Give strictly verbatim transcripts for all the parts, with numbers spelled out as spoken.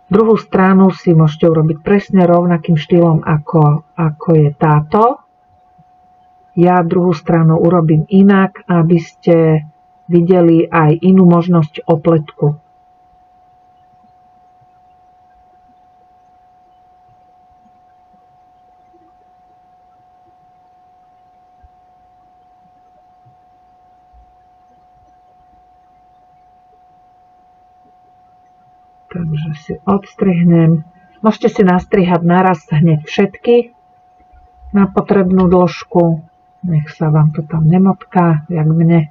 Druhú stranu si môžete urobiť presne rovnakým štýlom, ako, ako je táto. Ja druhú stranu urobím inak, aby ste videli aj inú možnosť opletku. Takže si odstrihnem. Môžete si nastrihať naraz hneď všetky na potrebnú dĺžku. Nech sa vám to tam nemotká, jak mne.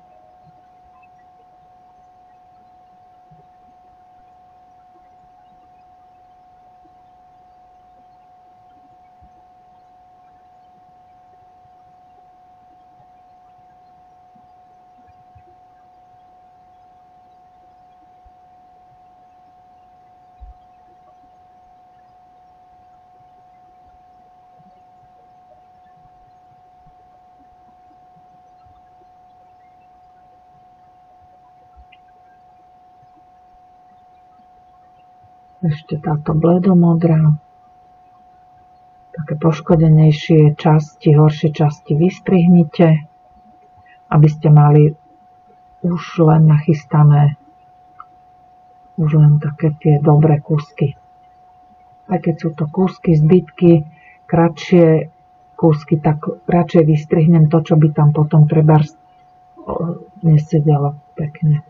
Ešte táto bledomodrá. Také poškodenejšie časti, horšie časti vystrihnite, aby ste mali už len nachystané už len také tie dobré kúsky. Aj keď sú to kúsky, zbytky, kratšie kúsky, tak radšej vystrihnem to, čo by tam potom trebárs nesedelo pekne.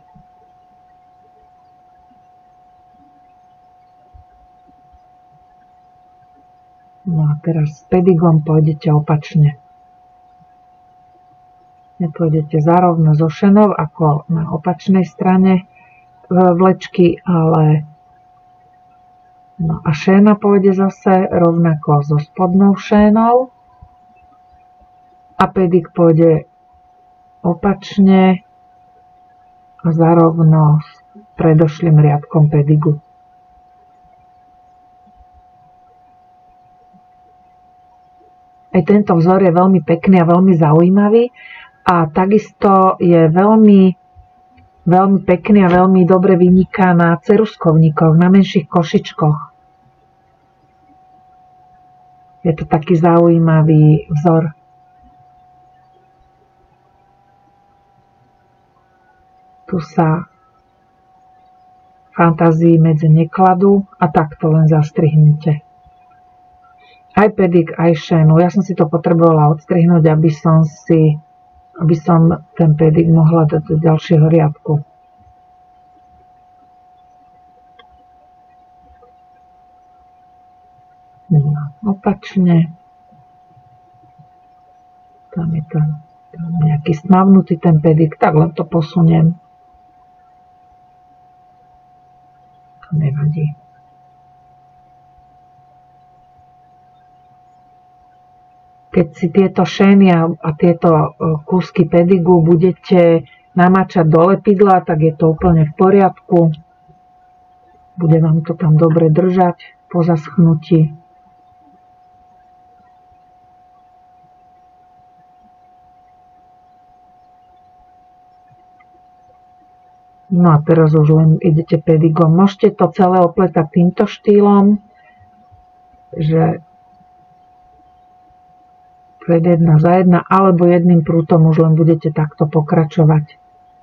No a teraz s pedigom pôjdete opačne. Nepôjdete zarovno zo šenou, ako na opačnej strane vlečky, ale no a šéna pôjde zase rovnako so spodnou šénou a pedig pôjde opačne a zarovno s predošlým riadkom pedigu. Aj tento vzor je veľmi pekný a veľmi zaujímavý a takisto je veľmi, veľmi pekný a veľmi dobre vyniká na ceruskovníkoch, na menších košičkoch. Je to taký zaujímavý vzor. Tu sa fantázii medzi nekladú a takto len zastrihnete. Aj pedig, aj šénu. Ja som si to potrebovala odstrihnúť, aby som si, aby som ten pedig mohla dať do ďalšieho riadku. No, opačne. Tam je tam, tam nejaký smavnutý ten pedig, tak len to posuniem. To nevadí. Keď si tieto šény a tieto kúsky pedigu budete namáčať do lepidla, tak je to úplne v poriadku. Bude vám to tam dobre držať po zaschnutí. No a teraz už len idete pedigom. Môžete to celé opletať týmto štýlom, že jedna za jedna, alebo jedným prútom už len budete takto pokračovať.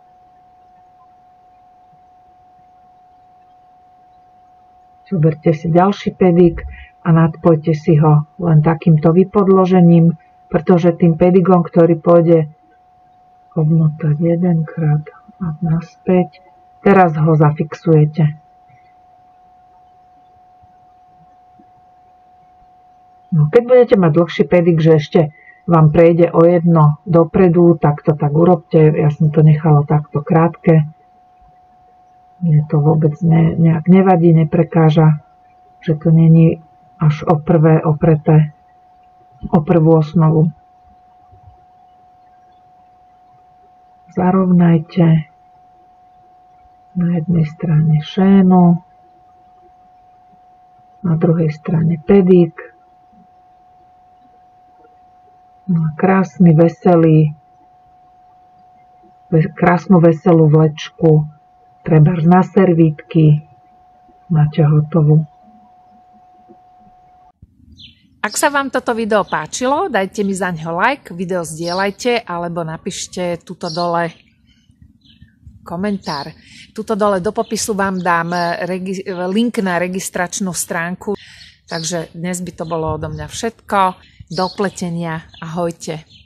Zoberte si ďalší pedik a nadpojte si ho len takýmto vypodložením, pretože tým pedigom, ktorý pôjde obmotať jedenkrát a naspäť, teraz ho zafixujete. No, keď budete mať dlhší pedik, že ešte vám prejde o jedno dopredu, tak to tak urobte. Ja som to nechala takto krátke. Mne to vôbec ne, nejak nevadí, neprekáža, že to není až o prvé opreté, o prvú osnovu. Zarovnajte na jednej strane šénu, na druhej strane pedik. No, krásny, veselý, krásnu, veselú vlečku, trebárs na servítky, máte hotovú. Ak sa vám toto video páčilo, dajte mi zaňho like, video zdieľajte alebo napíšte tuto dole komentár. Tuto dole do popisu vám dám link na registračnú stránku. Takže dnes by to bolo odo mňa všetko. Do pletenia. Ahojte.